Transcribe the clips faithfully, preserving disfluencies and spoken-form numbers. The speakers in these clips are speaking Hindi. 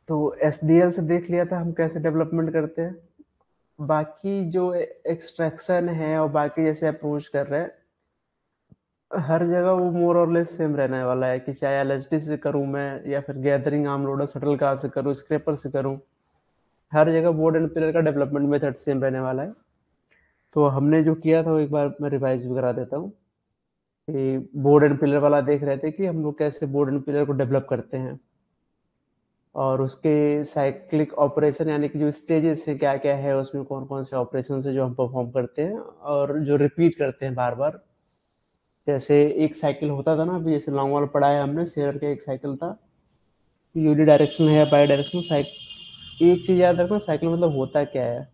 तो एसडीएल से देख लिया था हम कैसे डेवलपमेंट करते हैं। बाकी जो एक्सट्रैक्शन है और बाकी जैसे अप्रोच कर रहे हैं, हर जगह वो मोर और लेस सेम रहने वाला है कि चाहे एलएसडी से करूं मैं या फिर gathering arm loader shuttle car से करूं, स्क्रैपर से करूं, हर जगह बोर्ड एंड पिलर का डेवलपमेंट मेथड सेम रहने वाला है। तो हमने जो किया था वो एक बार मैं रिवाइज भी करा देता हूँ कि बोर्ड एंड पिलर वाला देख रहे थे कि हम लोग कैसे बोर्ड एंड पिलर को डेवलप करते हैं, और उसके साइक्लिक ऑपरेशन यानी कि जो स्टेजेस हैं क्या क्या है उसमें, कौन कौन से ऑपरेशन है जो हम परफॉर्म करते हैं और जो रिपीट करते हैं बार बार। जैसे एक साइकिल होता था ना, अभी जैसे लॉन्ग वाला पढ़ा है हमने, शेयर का एक साइकिल था, यूनि डायरेक्शन है या बाई डायरेक्शन साइकिल। एक चीज याद रखना, साइकिल मतलब होता क्या है।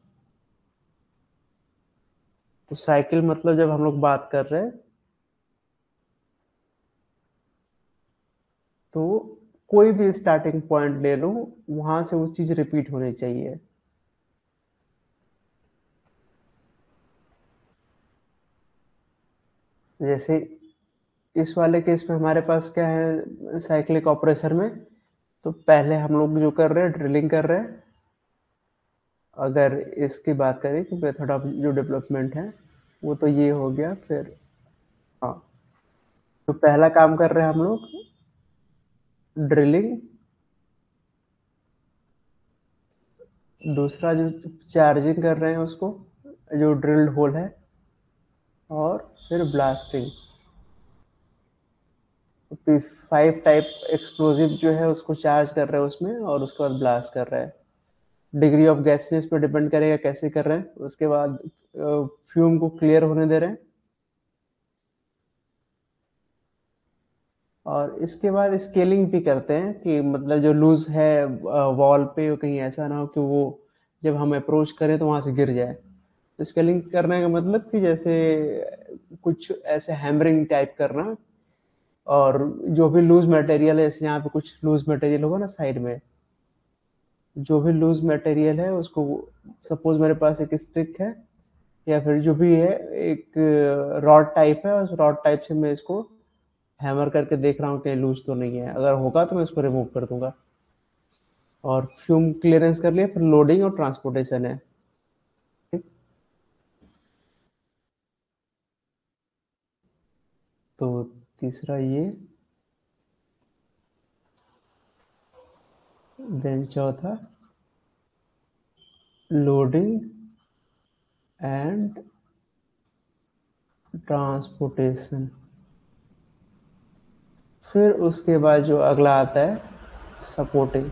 तो साइकिल मतलब जब हम लोग बात कर रहे हैं तो कोई भी स्टार्टिंग पॉइंट ले लो, वहां से वो चीज रिपीट होनी चाहिए। जैसे इस वाले केस में हमारे पास क्या है साइक्लिक ऑपरेशन में, तो पहले हम लोग जो कर रहे हैं ड्रिलिंग कर रहे हैं। अगर इसकी बात करें कि मेथड ऑफ जो डेवलपमेंट है वो तो ये हो गया। फिर हाँ, तो पहला काम कर रहे हैं हम लोग ड्रिलिंग, दूसरा जो चार्जिंग कर रहे हैं उसको, जो ड्रिल्ड होल है, और फिर ब्लास्टिंग। फाइव टाइप एक्सप्लोजिव जो है उसको चार्ज कर रहे हैं उसमें, और उसके बाद ब्लास्ट कर रहे हैं। डिग्री ऑफ गैसेस पे डिपेंड करेगा कैसे कर रहे हैं। उसके बाद फ्यूम को क्लियर होने दे रहे हैं, और इसके बाद स्केलिंग भी करते हैं कि मतलब जो लूज है वॉल पे, वो कहीं ऐसा ना हो कि वो जब हम अप्रोच करें तो वहां से गिर जाए। तो स्केलिंग करने का मतलब कि जैसे कुछ ऐसे हैमरिंग टाइप करना, और जो भी लूज मटेरियल है, जैसे यहाँ पे कुछ लूज मटेरियल होगा ना साइड में, जो भी लूज मटेरियल है उसको, सपोज मेरे पास एक स्टिक है या फिर जो भी है एक रॉड टाइप है, उस रॉड टाइप से मैं इसको हैमर करके देख रहा हूँ कि लूज तो नहीं है। अगर होगा तो मैं इसको रिमूव कर दूंगा। और फ्यूम क्लियरेंस कर लिया, फिर लोडिंग और ट्रांसपोर्टेशन है। ठीक। तो तीसरा ये, देन चौथा लोडिंग एंड ट्रांसपोर्टेशन। फिर उसके बाद जो अगला आता है सपोर्टिंग।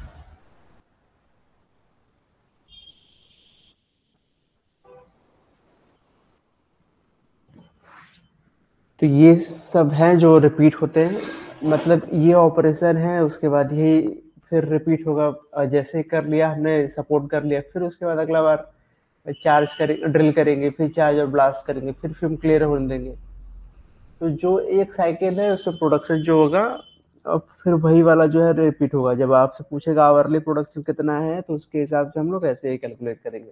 तो ये सब हैं जो रिपीट होते हैं, मतलब ये ऑपरेशन है, उसके बाद यही फिर रिपीट होगा। और जैसे कर लिया हमने, सपोर्ट कर लिया, फिर उसके बाद अगला बार चार्ज करें, ड्रिल करेंगे, फिर चार्ज और ब्लास्ट करेंगे, फिर फिल्म क्लियर होने देंगे। तो जो एक साइकिल है उसमें प्रोडक्शन जो होगा, अब फिर वही वाला जो है रिपीट होगा। जब आपसे पूछेगा आवरली प्रोडक्शन कितना है, तो उसके हिसाब से हम लोग ऐसे ही कैलकुलेट करेंगे।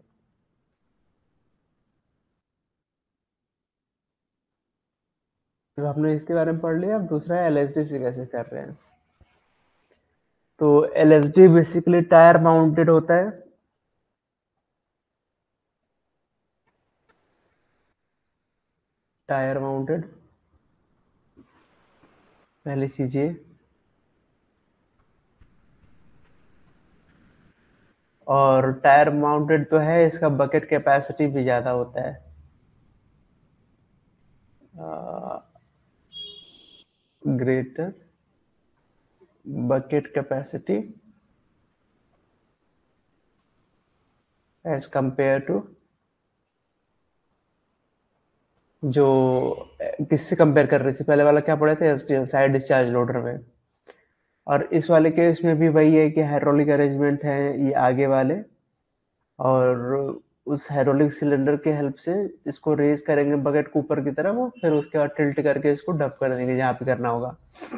तो हमने इसके बारे में पढ़ लिया। अब दूसरा है एलएसडी से कैसे कर रहे हैं। तो एलएसडी बेसिकली टायर माउंटेड होता है। टायर माउंटेड पहली चीज ये, और टायर माउंटेड तो है, इसका बकेट कैपेसिटी भी ज़्यादा होता है। Greater bucket capacity as compare to, जो किससे कंपेयर कर रहे थे, पहले वाला क्या पढ़े थे, एसटीएल साइड डिस्चार्ज लोडर में। और इस वाले केस में भी वही है कि हाइड्रोलिक अरेंजमेंट है ये आगे वाले, और उस हाइड्रोलिक सिलेंडर के हेल्प से इसको रेज करेंगे बकेट को ऊपर की तरफ, और फिर उसके बाद टिल्ट करके इसको डंप कर देंगे जहाँ पे करना होगा।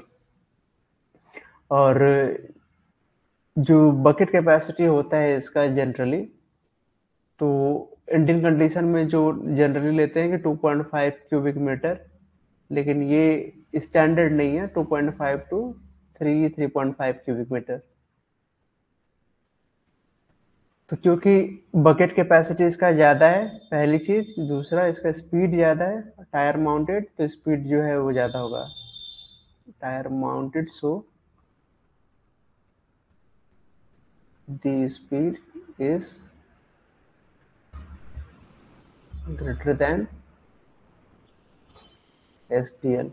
और जो बकेट कैपेसिटी होता है इसका जनरली, तो इंडियन कंडीशन में जो जनरली लेते हैं कि two point five cubic metre, लेकिन ये स्टैंडर्ड नहीं है। Two point five to three three point five cubic metre. तो क्योंकि बकेट कैपेसिटी इसका ज़्यादा है पहली चीज़, दूसरा इसका स्पीड ज़्यादा है, टायर माउंटेड तो स्पीड जो है वो ज़्यादा होगा। Tyre mounted so the speed is greater than S D L.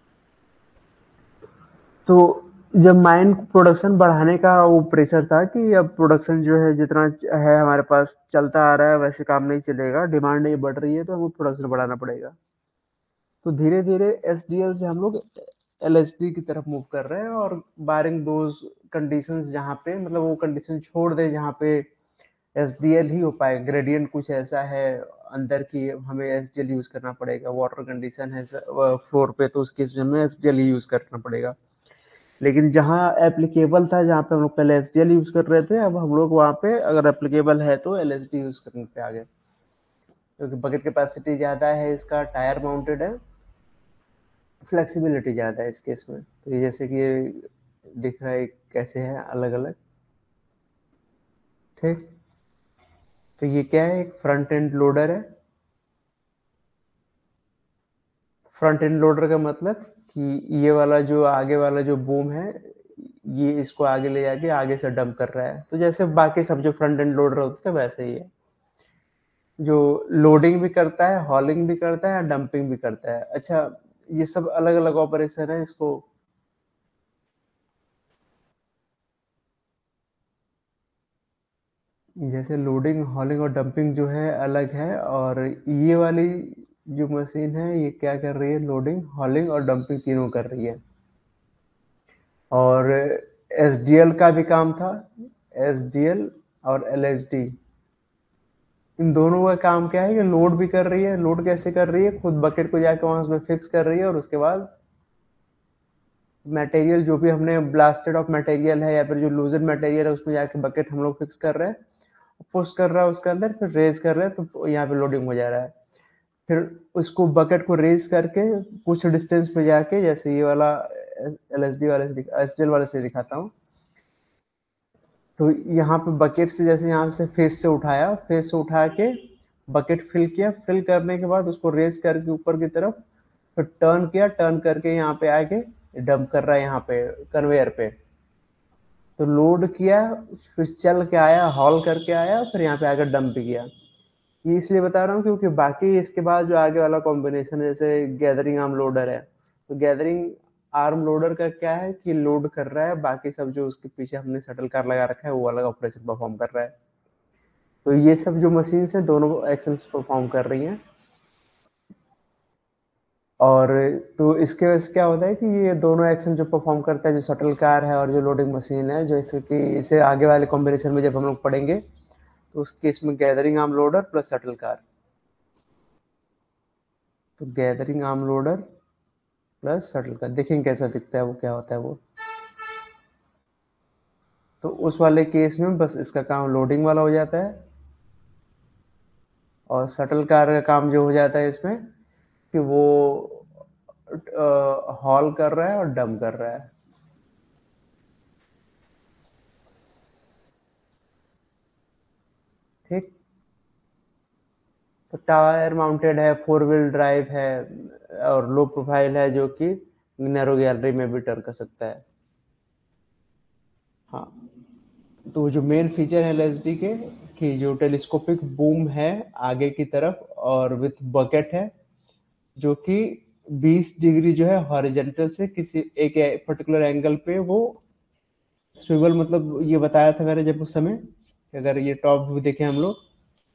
तो जब माइन प्रोडक्शन बढ़ाने का वो प्रेशर था कि अब प्रोडक्शन जो है जितना है हमारे पास चलता आ रहा है वैसे काम नहीं चलेगा, डिमांड नहीं बढ़ रही है तो हमें प्रोडक्शन बढ़ाना पड़ेगा। तो धीरे धीरे एस डी एल से हम लोग एल एच डी की तरफ मूव कर रहे हैं, और बारिंग दोज कंडीशंस जहाँ पे मतलब वो कंडीशन छोड़ दे जहाँ पे एस डी एल ही हो पाए, ग्रेडियंट कुछ ऐसा है अंदर की हमें एस डी एल यूज करना पड़ेगा, वाटर कंडीशन है फ्लोर पे तो उस केस में हमें एस डी एल ही यूज करना पड़ेगा। लेकिन जहाँ एप्लीकेबल था, जहाँ पे हम लोग पहले एस डी एल यूज कर रहे थे, अब हम लोग वहाँ पे अगर एप्लीकेबल है तो एल एच डी यूज करने पे आ गए, क्योंकि बकेट कैपेसिटी ज़्यादा है, इसका टायर माउंटेड है, फ्लेक्सिबिलिटी ज़्यादा है इस केस में। तो ये जैसे कि ये दिख रहा है कैसे है अलग अलग, ठीक। तो ये क्या है, एक फ्रंट एंड लोडर है। फ्रंट एंड लोडर का मतलब कि ये वाला जो आगे वाला जो बूम है, ये इसको आगे ले जाके आगे से डंप कर रहा है। तो जैसे बाकी सब जो फ्रंट एंड लोडर होते थे वैसे ही है, जो लोडिंग भी करता है, हॉलिंग भी करता है, डंपिंग भी करता है। अच्छा, ये सब अलग अलग ऑपरेशन है। इसको जैसे लोडिंग, हॉलिंग और डंपिंग जो है अलग है, और ये वाली जो मशीन है ये क्या कर रही है, लोडिंग, हॉलिंग और डंपिंग तीनों कर रही है। और एस डी एल का भी काम था, एस डी एल और एल एच डी, इन दोनों का काम क्या है कि लोड भी कर रही है। लोड कैसे कर रही है, खुद बकेट को जाके वहां उसमें फिक्स कर रही है, और उसके बाद मटेरियल जो भी हमने ब्लास्टेड ऑफ मटेरियल है या फिर जो लूजन मटेरियल है उसमें जाके बकेट हम लोग फिक्स कर रहे हैं, पुश कर रहा है उसके अंदर, फिर रेज कर रहे हैं तो यहाँ पे लोडिंग हो जा रहा है। फिर उसको बकेट को रेज करके कुछ डिस्टेंस पे जाके, जैसे ये वाला एल एच डी वाले से एस डी एल वाले से दिखाता हूँ। तो यहाँ पे बकेट से जैसे यहाँ से फेस से उठाया, फेस से उठा के बकेट फिल किया, फिल करने के बाद उसको रेज करके ऊपर की तरफ, फिर टर्न किया, टर्न करके यहाँ पे आके डंप कर रहा है यहाँ पे कन्वेयर पे। तो लोड किया, फिर चल के आया, हॉल करके आया, फिर यहाँ पे आकर डंप भी किया। ये इसलिए बता रहा हूँ क्योंकि बाकी इसके बाद जो आगे वाला कॉम्बिनेशन है, जैसे गैदरिंग आर्म लोडर है, तो गैदरिंग आर्म लोडर का क्या है कि लोड कर रहा है, बाकी सब जो उसके पीछे हमने शटल कार लगा रखा है वो अलग ऑपरेशन परफॉर्म कर रहा है। तो ये सब जो मशीन है दोनों एक्शंस परफॉर्म कर रही हैं। और तो इसके वजह से क्या होता है कि ये दोनों एक्शन जो परफॉर्म करता है, जो शटल कार है और जो लोडिंग मशीन है, जैसे कि इसे आगे वाले कॉम्बिनेशन में जब हम लोग पढ़ेंगे तो उस केस में gathering arm loader plus shuttle car. तो gathering arm loader plus shuttle car देखेंगे कैसा दिखता है, वो क्या होता है वो। तो उस वाले केस में बस इसका काम लोडिंग वाला हो जाता है, और शटल कार का काम जो हो जाता है इसमें कि वो हॉल कर रहा है और डंप कर रहा है, ठीक। तो टायर माउंटेड है, फोर व्हील ड्राइव है, और लो प्रोफाइल है जो कि नैरो गैलरी में भी टर्न कर सकता है। हाँ, तो जो मेन फीचर है एल एच डी के कि जो टेलीस्कोपिक बूम है आगे की तरफ और विथ बकेट है, जो कि बीस डिग्री जो है हॉरिजेंटल से किसी एक पर्टिकुलर एंगल पे वो स्विवल, मतलब ये बताया था मैंने जब उस समय कि अगर ये टॉप व्यू देखें हम लोग,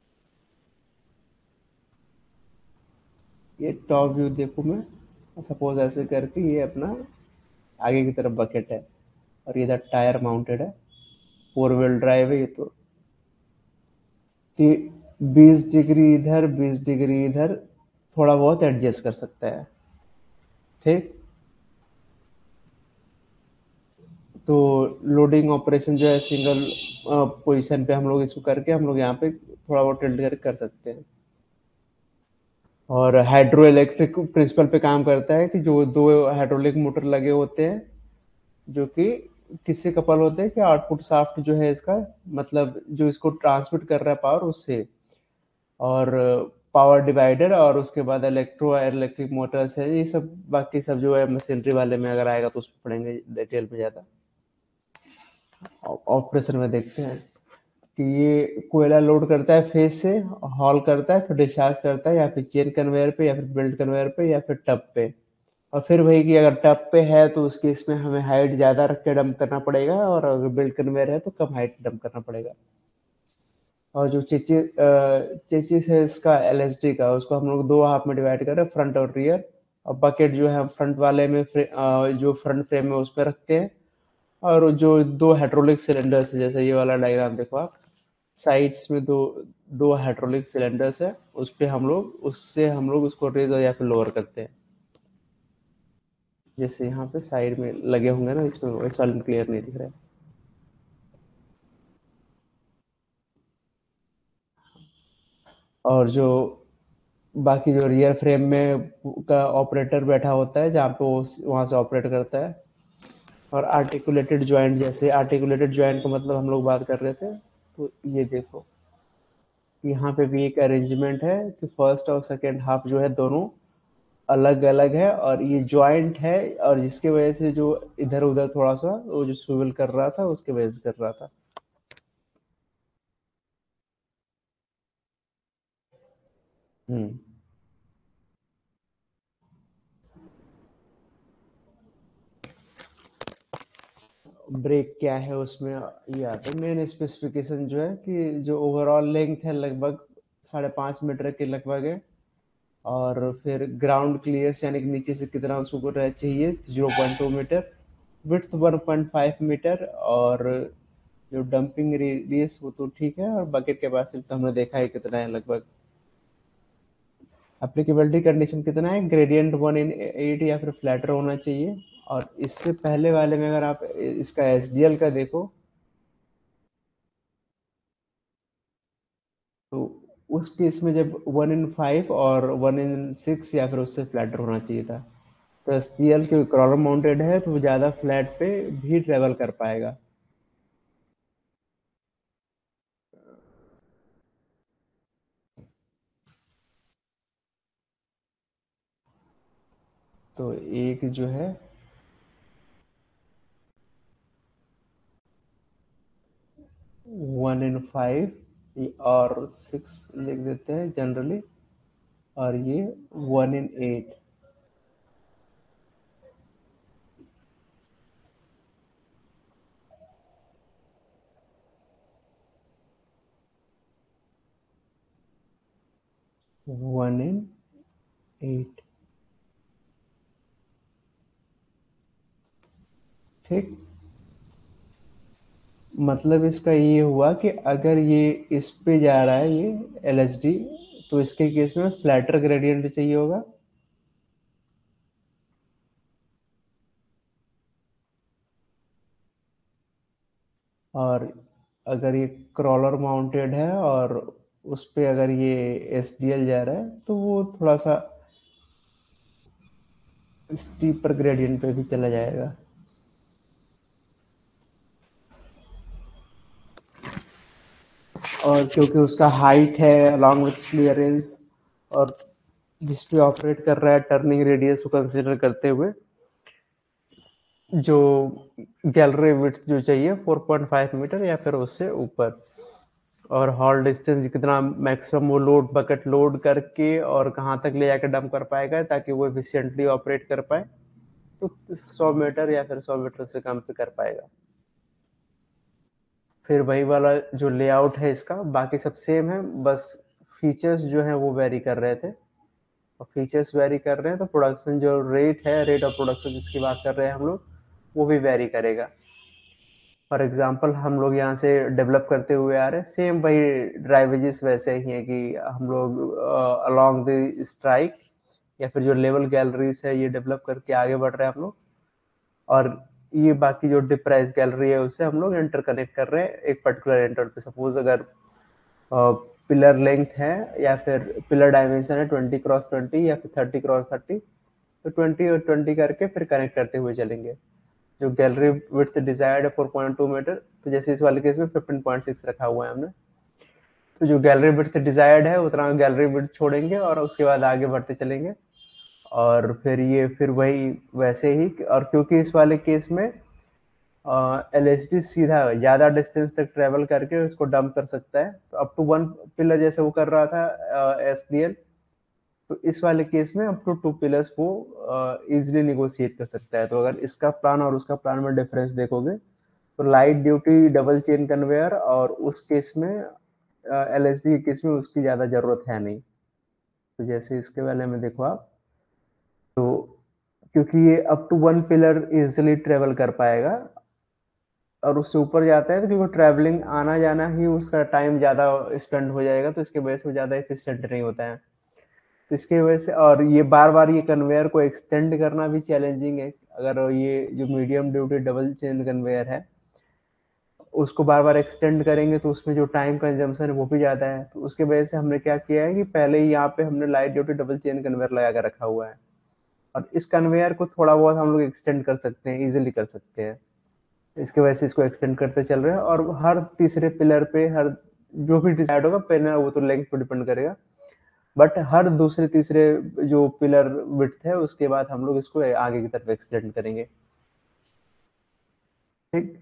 ये टॉप व्यू देखो मैं सपोज ऐसे करके, ये अपना आगे की तरफ बकेट है और इधर टायर माउंटेड है, फोर व्हील ड्राइव है ये। तो बीस डिग्री इधर, बीस डिग्री इधर थोड़ा बहुत एडजस्ट कर सकता है, ठीक। तो लोडिंग ऑपरेशन जो है सिंगल पोजीशन पे हम लोग इसको करके हम लोग यहाँ पे थोड़ा बहुत टिल्ट करके कर सकते हैं। और हाइड्रो इलेक्ट्रिक प्रिंसिपल पे काम करता है कि जो दो हाइड्रोलिक मोटर लगे होते हैं जो कि किससे कपल होते हैं कि आउटपुट शाफ्ट जो है इसका, मतलब जो इसको ट्रांसमिट कर रहा है पावर उससे, और पावर डिवाइडर, और उसके बाद इलेक्ट्रो इलेक्ट्रिक मोटर्स है, ये सब बाकी सब जो है मशीनरी वाले में अगर आएगा तो उसमें पढ़ेंगे डिटेल में ज़्यादा। ऑपरेशन में देखते हैं कि ये कोयला लोड करता है फेस से, हॉल करता है, फिर डिस्चार्ज करता है या फिर चेन कन्वेयर पे या फिर बेल्ट कन्वेयर पे या फिर टब पे। और फिर वही कि अगर टब पे है तो उस केस में हमें हाइट ज़्यादा रख के डंप करना पड़ेगा, और अगर बेल्ट कन्वेयर है तो कम हाइट डंप करना पड़ेगा। और जो चेची चेचिस है इसका एल एस डी का, उसको हम लोग दो हाफ में डिवाइड कर रहे हैं, फ्रंट और रियर। और बकेट जो है हम फ्रंट वाले में फ्रे, अ, जो फ्रंट फ्रेम है उसमें रखते हैं। और जो दो हाइड्रोलिक सिलेंडर्स है, जैसे ये वाला डायग्राम देखो आप, साइड्स में दो दो हाइड्रोलिक सिलेंडर्स है, उस पे हम लोग उससे हम लोग उसको रेज या फिर लोअर करते हैं। जैसे यहाँ पे साइड में लगे होंगे ना, इसमें इस वाले में क्लियर नहीं दिख रहा है। और जो बाकी जो रियर फ्रेम में का ऑपरेटर बैठा होता है, जहाँ पे वो वहाँ से ऑपरेट करता है। और आर्टिकुलेटेड जॉइंट, जैसे आर्टिकुलेटेड जॉइंट का मतलब हम लोग बात कर रहे थे, तो ये देखो यहाँ पे भी एक अरेंजमेंट है कि फर्स्ट और सेकेंड हाफ जो है दोनों अलग अलग है, और ये जॉइंट है, और जिसकी वजह से जो इधर उधर थोड़ा सा वो जो स्विvel कर रहा था उसके वजह से कर रहा था। हम्म। ब्रेक क्या है उसमें, ये आता है मेन स्पेसिफिकेशन जो है कि जो ओवरऑल लेंथ है लगभग साढ़े पाँच मीटर के लगभग है। और फिर ग्राउंड क्लियर्स यानी कि नीचे से कितना उसको रह चाहिए, zero point two metre. Width one point five metre. और जो डंपिंग रेडियस वो तो ठीक है, और बकेट कैपेसिटी तो हमने देखा है कितना है लगभग। एप्लीकेबिलिटी कंडीशन कितना है, ग्रेडियंट वन इन एट या फिर फ्लैटर होना चाहिए। और इससे पहले वाले में अगर आप इसका एस डी एल का देखो, तो उस केस में जब वन इन फाइव और वन इन सिक्स या फिर उससे फ्लैटर होना चाहिए था। तो एस डी एल के क्रॉलर माउंटेड है तो वो ज़्यादा फ्लैट पे भी ट्रेवल कर पाएगा। तो एक जो है वन इन फाइव, और सिक्स लिख देते हैं जनरली, और ये one in eight. One in eight. ठीक। मतलब इसका ये हुआ कि अगर ये इस पे जा रहा है ये एल एस डी, तो इसके केस में फ्लैटर ग्रेडियंट चाहिए होगा। और अगर ये क्रॉलर माउंटेड है और उस पे अगर ये एस डी एल जा रहा है तो वो थोड़ा सा स्टीपर ग्रेडियंट पे भी चला जाएगा। और क्योंकि उसका हाइट है अलॉन्ग विथ क्लियरेंस, और जिस पे ऑपरेट कर रहा है टर्निंग रेडियस को कंसिडर करते हुए, जो गैलरी विड्थ जो चाहिए फोर पॉइंट फाइव मीटर या फिर उससे ऊपर। और हॉल डिस्टेंस कितना मैक्सिमम वो लोड बकेट लोड करके और कहाँ तक ले जाकर डंप कर पाएगा ताकि वो एफिशिएंटली ऑपरेट कर पाए, तो सौ मीटर या फिर सौ मीटर से कम पे कर पाएगा। फिर वही वाला जो लेआउट है इसका बाकी सब सेम है, बस फीचर्स जो है वो वेरी कर रहे थे। और फीचर्स वेरी कर रहे हैं तो प्रोडक्शन जो रेट है, रेट ऑफ प्रोडक्शन जिसकी बात कर रहे हैं हम लोग, वो भी वेरी करेगा। फॉर एग्जांपल हम लोग यहाँ से डेवलप करते हुए आ रहे हैं, सेम वही ड्राइवेजेस वैसे ही है कि हम लोग अलोंग द स्ट्राइक या फिर जो लेवल गैलरीज है ये डेवलप करके आगे बढ़ रहे हैं हम लोग। और ये बाकी जो डिप्राइज गैलरी है उससे हम लोग इंटर कनेक्ट कर रहे हैं एक पर्टिकुलर एंटर पे। सपोज अगर पिलर लेंथ है या फिर पिलर डायमेंशन है ट्वेंटी क्रॉस ट्वेंटी या फिर थर्टी क्रॉस थर्टी, तो ट्वेंटी और ट्वेंटी करके फिर कनेक्ट करते हुए चलेंगे। जो गैलरी विड्थ डिजायर्ड है फोर पॉइंट टू मीटर, तो जैसे इस वाले केस में फिफ्टीन पॉइंट सिक्स रखा हुआ है हमने। तो जो गैलरी विड्थ डिजायर्ड है उतना गैलरी विड्थ छोड़ेंगे और उसके बाद आगे बढ़ते चलेंगे। और फिर ये फिर वही वैसे ही, और क्योंकि इस वाले केस में एल एच डी सीधा ज्यादा डिस्टेंस तक ट्रेवल करके उसको डंप कर सकता है, तो अप टू वन पिलर जैसे वो कर रहा था एस डी एल, तो इस वाले केस में अप टू टू पिलर्स वो इजिली निगोशिएट कर सकता है। तो अगर इसका प्लान और उसका प्लान में डिफरेंस देखोगे, तो light duty double chain conveyor और उस केस में एल एच डी के केस में उसकी ज़्यादा ज़रूरत है नहीं। तो जैसे इसके वाले में देखो आप, तो क्योंकि ये up to one pillar easily travel कर पाएगा, और उससे ऊपर जाता है तो क्योंकि ट्रैवलिंग आना जाना ही उसका टाइम ज़्यादा स्पेंड हो जाएगा, तो इसके वजह से वो ज़्यादा एफिशिएंट नहीं होता है। तो इसकी वजह से, और ये बार बार ये कन्वेयर को एक्सटेंड करना भी चैलेंजिंग है। अगर ये जो medium duty double chain conveyor है उसको बार बार एक्सटेंड करेंगे तो उसमें जो टाइम कंजम्पशन है वो भी ज़्यादा है। तो उसके वजह से हमने क्या किया है कि पहले ही यहाँ पे हमने light duty double chain conveyor लगा कर रखा हुआ है, और इस कन्वेयर को थोड़ा बहुत हम लोग एक्सटेंड कर सकते हैं, इजिली कर सकते हैं। इसके वजह से इसको एक्सटेंड करते चल रहे हैं, और हर तीसरे पिलर पे हर जो भी डिसाइड होगा पहले वो तो लेंथ पे डिपेंड करेगा, बट हर दूसरे तीसरे जो पिलर विड्थ है उसके बाद हम लोग इसको आगे की तरफ एक्सटेंड करेंगे। ठीक।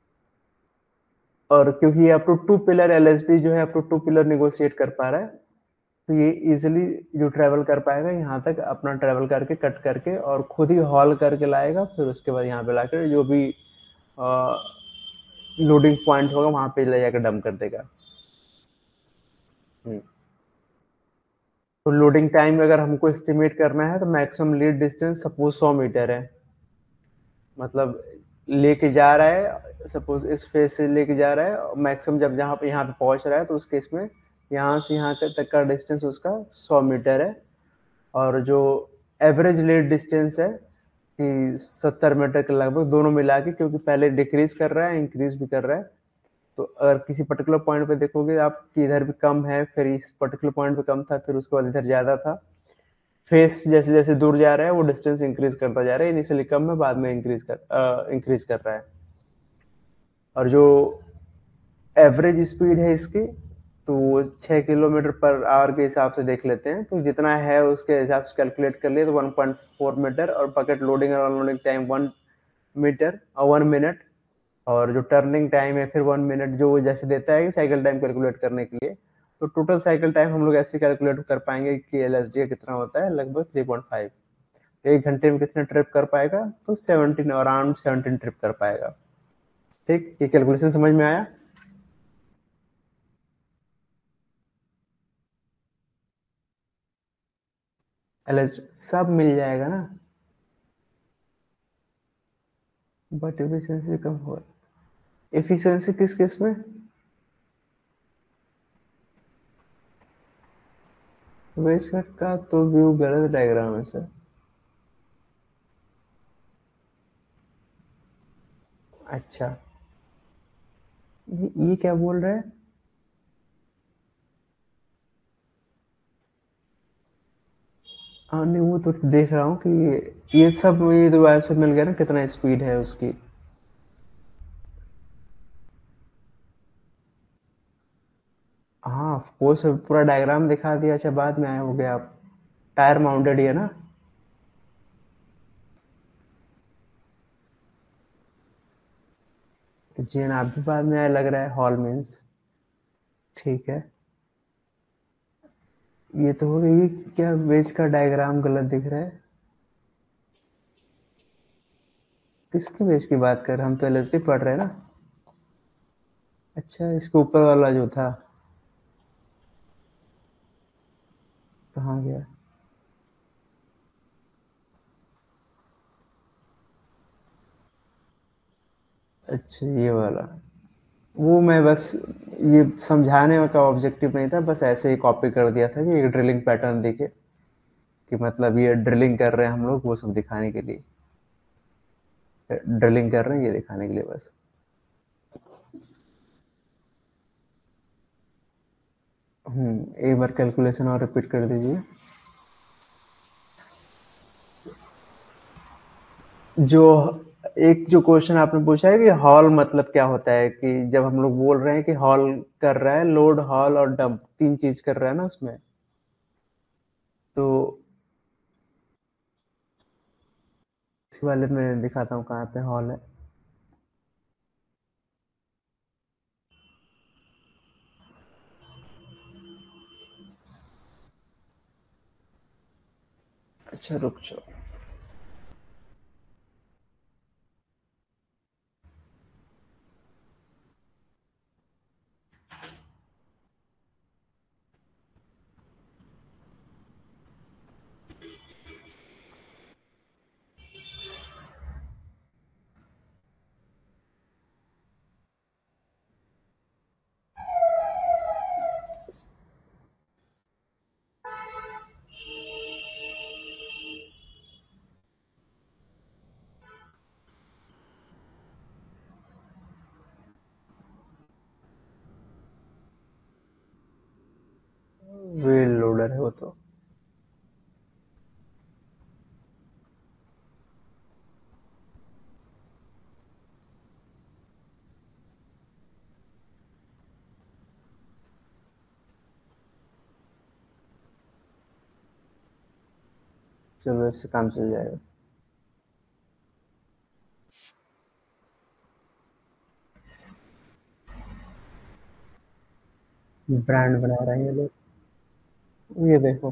और क्योंकि ये up to two pillar L H D जो है up to two pillar negotiate कर पा रहा है, तो ये इजिली जो ट्रेवल कर पाएगा यहाँ तक अपना ट्रेवल करके कट करके और खुद ही हॉल करके लाएगा, फिर उसके बाद यहाँ पे लाकर जो भी लोडिंग पॉइंट होगा वहां पे ले जाकर डंप कर देगा। हम्म। तो लोडिंग टाइम अगर हमको एस्टिमेट करना है तो मैक्सिमम लीड डिस्टेंस सपोज सौ मीटर है, मतलब लेके जा रहा है, सपोज इस फेज से लेके जा रहा है, मैक्सिमम जब जहाँ पे यहाँ पे पहुंच रहा है तो उस केस में यहाँ से यहाँ तक का डिस्टेंस उसका सौ मीटर है। और जो एवरेज लीड डिस्टेंस है कि सत्तर मीटर के लगभग दोनों मिला के, क्योंकि पहले डिक्रीज कर रहा है इंक्रीज भी कर रहा है। तो अगर किसी पर्टिकुलर पॉइंट पे देखोगे आप कि इधर भी कम है, फिर इस पर्टिकुलर पॉइंट पे कम था, फिर उसके बाद इधर ज्यादा था। फेस जैसे जैसे दूर जा रहा है वो डिस्टेंस इंक्रीज करता जा रहा है, इनिशियली कम है बाद में इंक्रीज कर इंक्रीज कर रहा है। और जो एवरेज स्पीड है इसकी, तो वो छः किलोमीटर पर आवर के हिसाब से देख लेते हैं, तो जितना है उसके हिसाब से कैलकुलेट कर लिए तो वन पॉइंट फोर मीटर, और बकेट लोडिंग और अनलोडिंग टाइम वन मीटर और वन मिनट, और जो टर्निंग टाइम है फिर वन मिनट, जो वो जैसे देता है कि साइकिल टाइम कैलकुलेट करने के लिए। तो टोटल साइकिल टाइम हम लोग ऐसे कैलकुलेट कर पाएंगे कि एल एस डी कितना होता है, लगभग थ्री पॉइंट फाइव। एक घंटे में कितना ट्रिप कर पाएगा, तो सेवनटीन अराउंड सेवनटीन ट्रिप कर पाएगा। ठीक, ये कैलकुलेशन समझ में आया? एल एस डी सब मिल जाएगा ना, बट एफिशिएंसी कम हो। एफिशिएंसी किस किस में? वेज कट का तो व्यू गलत डायग्राम है सर। अच्छा, ये, ये क्या बोल रहा है? हाँ नहीं, वो तो देख रहा हूँ कि ये ये सब ये तो ऐसे मिल गया ना कितना स्पीड है उसकी। हाँ वो सब पूरा डायग्राम दिखा दिया, अच्छा बाद में आया हो गया आप। टायर माउंटेड ही है ना? जी हाँ, आप भी बाद में आया लग रहा है, हॉल मीन्स। ठीक है। ये तो हो गई, ये क्या वेज का डायग्राम गलत दिख रहा है? किसके वेज की बात कर रहे हैं? हम तो एल एस डी पढ़ रहे हैं ना। अच्छा, इसके ऊपर वाला जो था कहाँ गया? अच्छा ये वाला, वो मैं बस ये समझाने का ऑब्जेक्टिव नहीं था, बस ऐसे ही कॉपी कर दिया था कि एक ड्रिलिंग पैटर्न दिखे, कि मतलब ये ड्रिलिंग कर रहे हैं हम लोग, वो सब दिखाने के लिए। ड्रिलिंग कर रहे हैं ये दिखाने के लिए बस। हम्म, एक बार कैलकुलेशन और रिपीट कर दीजिए। जो एक जो क्वेश्चन आपने पूछा है कि हॉल मतलब क्या होता है, कि जब हम लोग बोल रहे हैं कि हॉल कर रहा है, लोड हॉल और डंप तीन चीज कर रहा है ना उसमें। तो इस वाले में दिखाता हूँ कहाँ पे हॉल है। अच्छा रुक जाओ। व्हील लोडर है वो तो। चलो इससे काम चल जाएगा। ब्रांड बना रहे हैं ये लोग। ये देखो,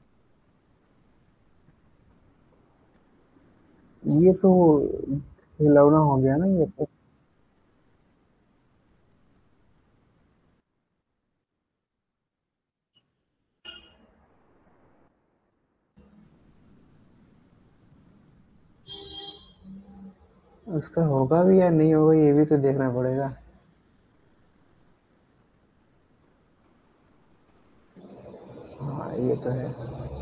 ये तो खिलौना हो गया ना ये तो। उसका होगा भी या नहीं होगा ये भी तो देखना पड़ेगा। हाँ ये तो है।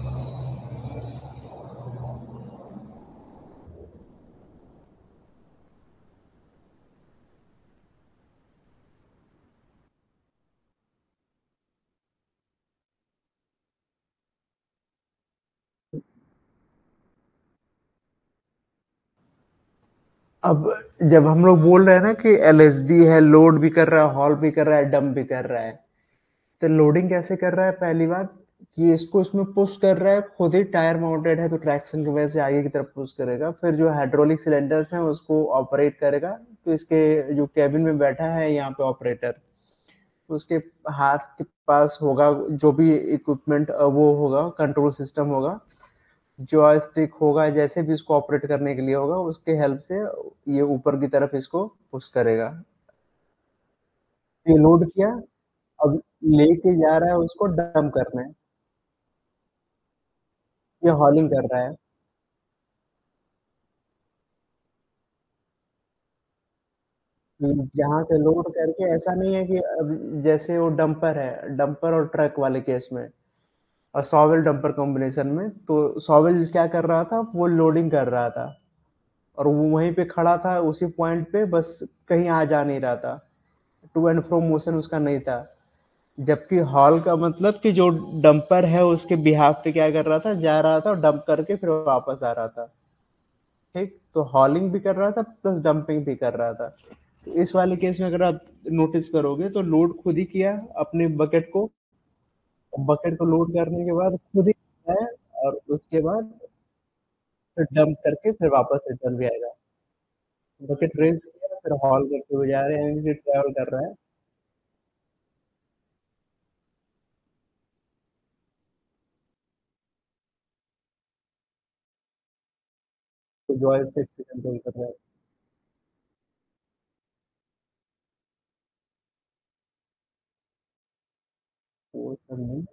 अब जब हम लोग बोल रहे हैं ना कि एल एस डी है, लोड भी कर रहा है, हॉल भी कर रहा है, डंप भी कर रहा है, तो लोडिंग कैसे कर रहा है? पहली बात कि इसको इसमें पुश कर रहा है, खुद ही टायर माउंटेड है तो ट्रैक्शन की वजह से आगे की तरफ पुश करेगा, फिर जो हाइड्रोलिक सिलेंडर्स हैं उसको ऑपरेट करेगा। तो इसके जो केबिन में बैठा है यहाँ पे ऑपरेटर, उसके हाथ के पास होगा जो भी इक्विपमेंट, वो होगा कंट्रोल सिस्टम होगा, जॉयस्टिक होगा, जैसे भी इसको ऑपरेट करने के लिए होगा उसके हेल्प से ये ऊपर की तरफ इसको पुश करेगा। ये लोड किया, अब लेके जा रहा है उसको डंप करना है। ये हॉलिंग कर रहा है। जहां से लोड करके, ऐसा नहीं है कि अब जैसे वो डंपर है, डंपर और ट्रक वाले केस में और सॉवेल डंपर कॉम्बिनेशन में, तो सॉवेल क्या कर रहा था, वो लोडिंग कर रहा था और वो वहीं पे खड़ा था उसी पॉइंट पे, बस कहीं आ जा नहीं रहा था, टू एंड फ्रो मोशन उसका नहीं था। जबकि हॉल का मतलब कि जो डंपर है उसके बिहाफ पे क्या कर रहा था, जा रहा था और डंप करके फिर वापस आ रहा था। ठीक, तो हॉलिंग भी कर रहा था प्लस डंपिंग भी कर रहा था। तो इस वाले केस में अगर आप नोटिस करोगे तो लोड खुद ही किया अपने बकेट को, बकेट को लोड करने के बाद खुद ही है, और उसके बाद फिर डंप करके फिर वापस रिटर्न भी आएगा। बकेट रेज किया फिर हॉल करके वो जा रहे हैं, ट्रैवल कर रहा है। तो जॉय से कंट्रोल कर रहा है। वो सब नहीं।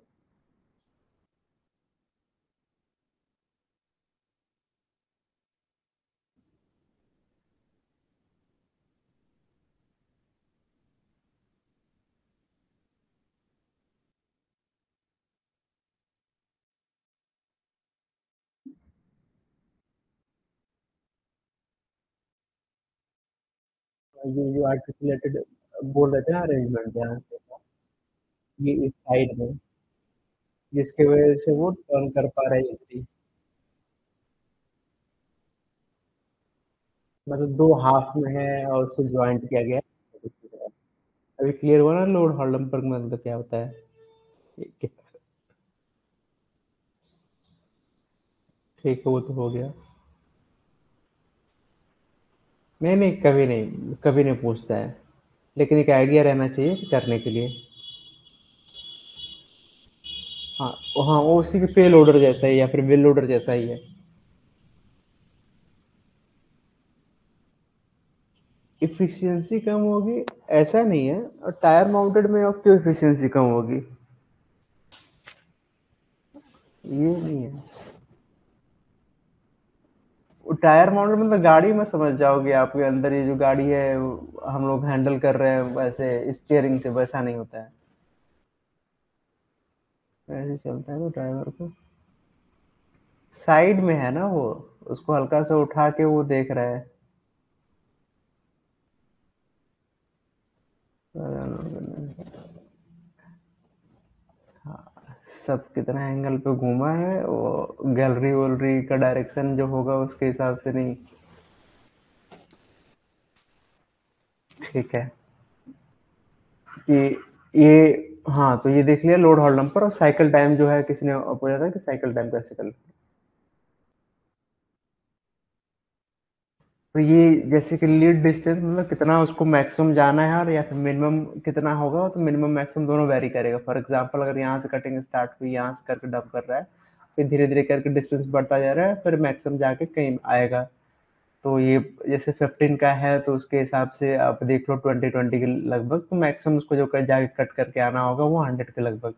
ये जो आर्टिकुलेटेड बोल रहे थे ना अरेंजमेंट, यहाँ से ये इस साइड में, जिसकी वजह से वो टर्न कर पा रहे हैं इजली। मतलब दो हाफ में है और उसको ज्वाइंट किया गया है। अभी क्लियर हुआ ना लोड हॉल डंपर का मतलब क्या होता है? ठीक है। ठीक है, वो तो हो गया। नहीं नहीं, कभी नहीं, कभी नहीं पूछता है। लेकिन एक आइडिया रहना चाहिए करने के लिए। हाँ। हाँ, वो उसी के पे लोडर जैसा ही या फिर बिल लोडर जैसा ही है। इफिशियंसी कम होगी ऐसा नहीं है, और टायर माउंटेड में अब क्यों इफिशियंसी कम होगी? ये नहीं है। वो टायर माउंटेड मतलब गाड़ी में समझ जाओगे, आपके अंदर ये जो गाड़ी है वो हम लोग हैंडल कर रहे हैं वैसे स्टीयरिंग से, वैसा नहीं होता है। ऐसे चलता है तो ड्राइवर को साइड में है ना वो, उसको हल्का सा उठा के वो देख रहा है। सब कितना एंगल पे घूमा है वो, गैलरी वैलरी का डायरेक्शन जो होगा उसके हिसाब से नहीं। ठीक है कि ये, हाँ तो ये देख लिया लोड हॉल नंबर, और साइकिल टाइम जो है किसी ने पूछा था कि साइकिल टाइम कैसे कर। तो ये जैसे कि लीड डिस्टेंस मतलब कितना उसको मैक्सिमम जाना है, और या फिर मिनिमम कितना होगा, तो मिनिमम मैक्सिमम दोनों वेरी करेगा। फॉर एग्जांपल अगर यहाँ से कटिंग स्टार्ट हुई, यहाँ से करके डंप कर रहा है, फिर धीरे धीरे करके डिस्टेंस बढ़ता जा रहा है, फिर मैक्सिमम जाके कहीं आएगा। तो ये जैसे फिफ्टीन का है तो उसके हिसाब से आप देख लो ट्वेंटी ट्वेंटी के लगभग, तो मैक्सिमम उसको जो कर जाके कट करके आना होगा वो हंड्रेड के लगभग।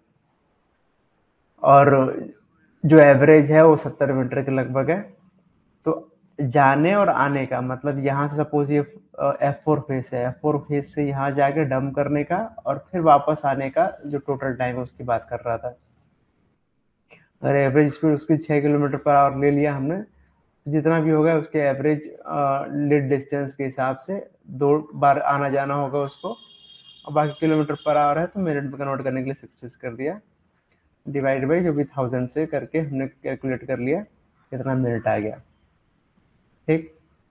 और जो एवरेज है वो सत्तर मीटर के लगभग है। तो जाने और आने का मतलब यहाँ से सपोज ये एफ फोर फेस है, एफ फोर फेस से यहाँ जाके डंप करने का और फिर वापस आने का जो टोटल टाइम है उसकी बात कर रहा था। अगर एवरेज स्पीड उसकी छः किलोमीटर पर आवर ले लिया हमने, तो जितना भी होगा उसके एवरेज लीड डिस्टेंस के हिसाब से दो बार आना जाना होगा उसको, और बाकी किलोमीटर पर आवर है तो मिनट में कन्वर्ट करने के लिए सिक्सटी कर दिया, डिवाइड बाई जो भी थाउजेंड से करके हमने कैलकुलेट कर लिया कितना मिनट आ गया। ठीक।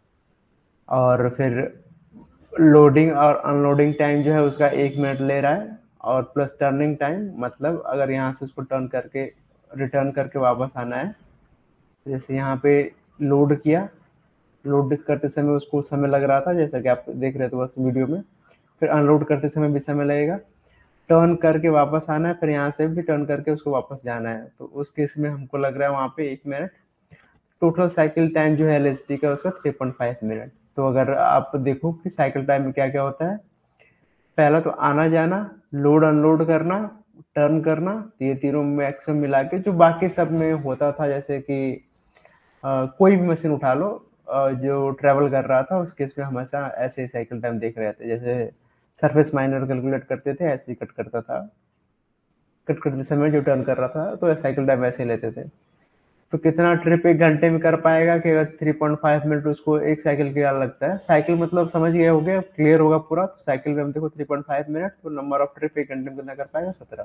और फिर लोडिंग और अनलोडिंग टाइम जो है उसका एक मिनट ले रहा है, और प्लस टर्निंग टाइम मतलब अगर यहाँ से उसको टर्न करके रिटर्न करके वापस आना है, जैसे यहाँ पे लोड किया, लोड करते समय उसको समय लग रहा था जैसा कि आप देख रहे थे बस वीडियो में, फिर अनलोड करते समय भी समय लगेगा, टर्न करके वापस आना है, फिर यहाँ से भी टर्न करके उसको वापस जाना है, तो उस केस में हमको लग रहा है वहाँ पे एक मिनट। टोटल साइकिल टाइम जो है एल एस टी का उसका थ्री पॉइंट फाइव मिनट। तो अगर आप देखो कि साइकिल टाइम में क्या क्या होता है, पहला तो आना जाना, लोड अनलोड करना, टर्न करना, तो ये तीनों मैक्सिमम मिला के जो बाकी सब में होता था, जैसे कि अ, कोई भी मशीन उठा लो, अ, जो ट्रेवल कर रहा था उस केस में हमेशा ऐसे ही साइकिल टाइम देख रहे थे, जैसे सरफेस माइनर कैलकुलेट करते थे ऐसे ही कट करता था, कट करते समय जो टर्न कर रहा था तो साइकिल टाइम ऐसे ही लेते थे। तो कितना ट्रिप एक घंटे में कर पाएगा कि अगर थ्री पॉइंट फाइव मिनट उसको एक साइकिल के लगता है, साइकिल मतलब समझ गए होगे, क्लियर होगा पूरा। तो साइकिल में हम देखो थ्री पॉइंट फाइव मिनट, तो नंबर ऑफ ट्रिप एक घंटे में कितना कर पाएगा, सत्रह।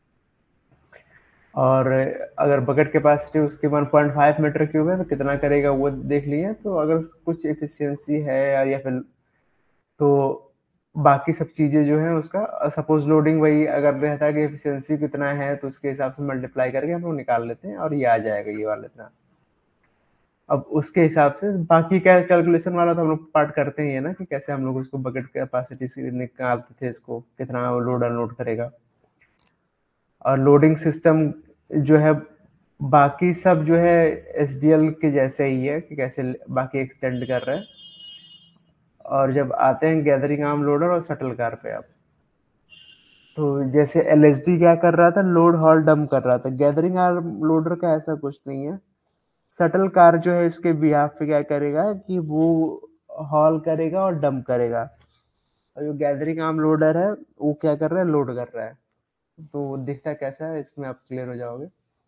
और अगर बकेट कैपेसिटी उसकी one point five metre cube है तो कितना करेगा वो देख लिए। तो अगर कुछ एफिशिएंसी है यार या फिर, तो बाकी सब चीजें जो है उसका सपोज लोडिंग वही अगर रहता है कि एफिशिएंसी कितना है तो उसके हिसाब से मल्टीप्लाई करके हम लोग निकाल लेते हैं और ये आ जाएगा ये वाला इतना। अब उसके हिसाब से बाकी क्या कैलकुलेशन वाला तो हम लोग पार्ट करते ही है ना, कि कैसे हम लोग उसको बकेट कैपेसिटी से निकालते थे, इसको कितना लोड अनलोड करेगा। और लोडिंग सिस्टम जो है बाकी सब जो है एस डी एल के जैसे ही है, कि कैसे बाकी एक्सटेंड कर रहे हैं। और जब आते हैं गैदरिंग आर्म लोडर और शटल कार पे आप, तो जैसे एल एस डी क्या कर रहा था, लोड हॉल डंप कर रहा था, गैदरिंग आर्म लोडर का ऐसा कुछ नहीं है। शटल कार जो है इसके बिहाफ पे क्या करेगा कि वो हॉल करेगा और डंप करेगा, और जो गैदरिंग आर्म लोडर है वो क्या कर रहा है, लोड कर रहा है। तो दिखता कैसा है इसमें आप क्लियर हो जाओगे।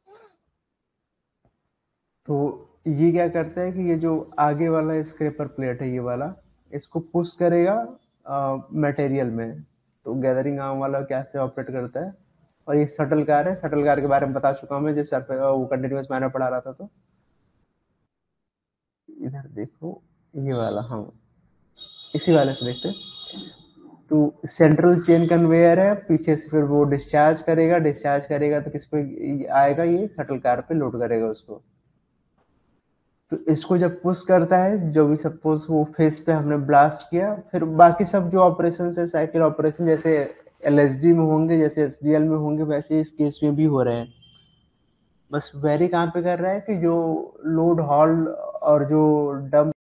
तो ये क्या करता है कि ये जो आगे वाला स्क्रेपर प्लेट है ये वाला, इसको पुश करेगा मटेरियल में। तो गैदरिंग आर्म वाला कैसे ऑपरेट करता है। और ये शटल कार है, शटल कार के बारे में बता चुका हूँ मैं जब सर वो कंटिन्यूस मैंने पढ़ा रहा था। तो इधर देखो, ये वाला, हाँ, इसी वाले से देखते हैं। तो सेंट्रल चेन कन्वेयर है, पीछे से फिर वो डिस्चार्ज करेगा, डिस्चार्ज करेगा तो किस पे आएगा, ये शटल कार पे लोड करेगा उसको। तो इसको जब पुश करता है, जो भी सपोज वो फेस पे हमने ब्लास्ट किया, फिर बाकी सब जो ऑपरेशन है साइकिल ऑपरेशन जैसे एलएसडी में होंगे, जैसे एसडीएल में होंगे, वैसे इस केस में भी हो रहे हैं। बस वेरी कहाँ पे कर रहा है कि जो लोड हॉल और जो डंप